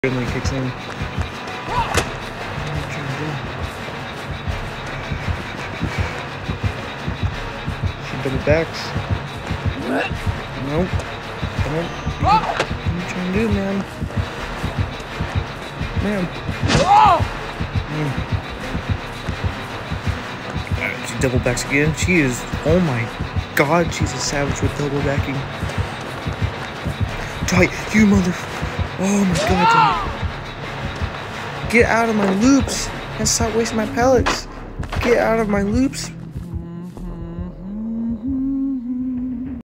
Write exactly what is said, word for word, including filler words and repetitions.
Finally kicks in. She double backs. Nope. Come on. What are you trying to do, man? Man. Mm. Alright, she double backs again. She is, oh my god, she's a savage with double backing. Die, you mother. Oh my god, get out of my loops and stop wasting my pellets. Get out of my loops.